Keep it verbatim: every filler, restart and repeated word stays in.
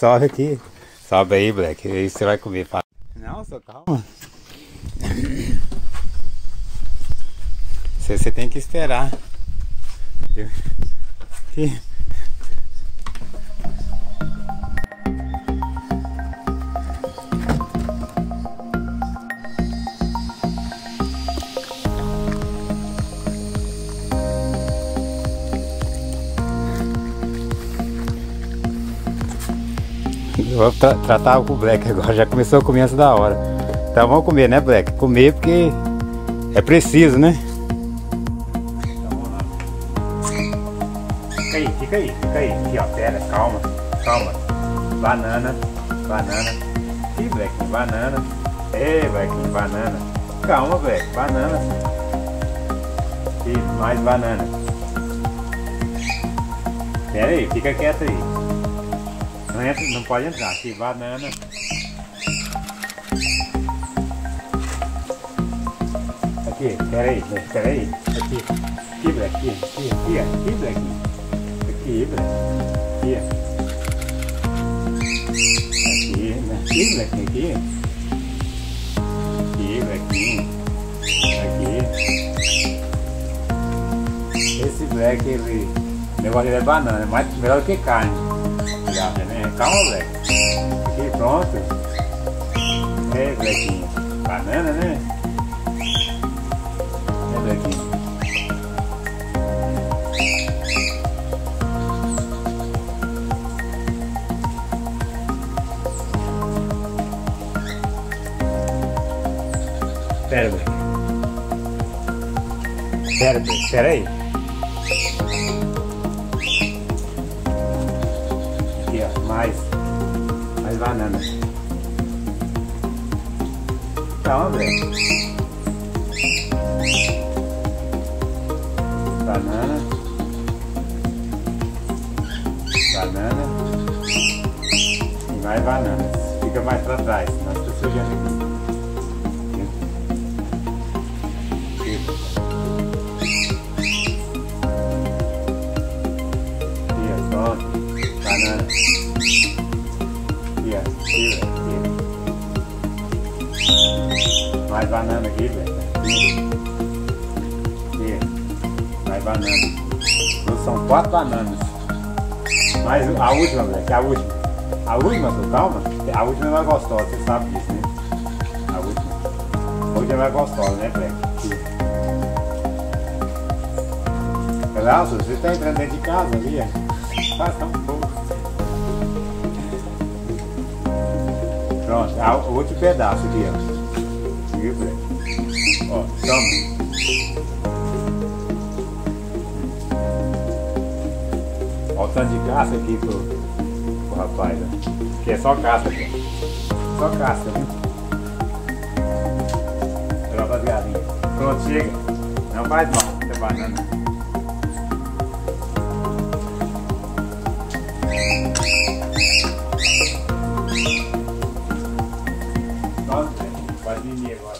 sobe aqui. Sobe aí, Black. Aí você vai comer. Não, só calma. Você, você tem que esperar. Aqui. Eu vou tra tratar com o Black agora, já começou a comer antes da hora. Então vamos comer, né, Black? Comer porque é preciso, né? Então vamos lá. Fica aí, fica aí, fica aí. Aqui, ó, pera, calma, calma. Banana, banana. Ih, Black, banana. Ei, Black, banana. Calma, Black, banana. Ih, mais banana. Pera aí, fica quieto aí. Não, entra, não pode entrar. Aqui, banana. Aqui, peraí, peraí. Aqui, aqui, Black, aqui, aqui, aqui, aqui, Black. Aqui, Black. Aqui, aqui, Black, aqui. Aqui, Black. Aqui. Esse Black, ele... O negócio dele é banana, é mais, melhor do que carne. Né? Calma, Black. Aqui, pronto. É, Blackinho. Banana, né? É, Blackinho. Pera, Black. Pera, Black. Pera aí. Mais, mais banana. Calma, Black. Banana. Banana. E mais bananas. Fica mais pra trás, senão está sujando aqui. Aqui, pronto. Banana. Mais banana aqui, velho. Mais banana. Não, são quatro bananas. Mais a última, velho. A última. A última, tu, calma. A última é mais gostosa, você sabe disso, né? A última. A última é mais gostosa, né, velho? Nossa, você tá entrando dentro de casa ali, ó. Passa um pouco. Pronto, a, o outro pedaço aqui, ó. Viu, Black? Ó, toma. Ó o tanto de casca aqui pro, pro rapaz, ó. Aqui é só casca aqui, ó. Só casca, viu? Troca as galinhas. Pronto, chega. Não faz mal, essa banana. Pode vir agora.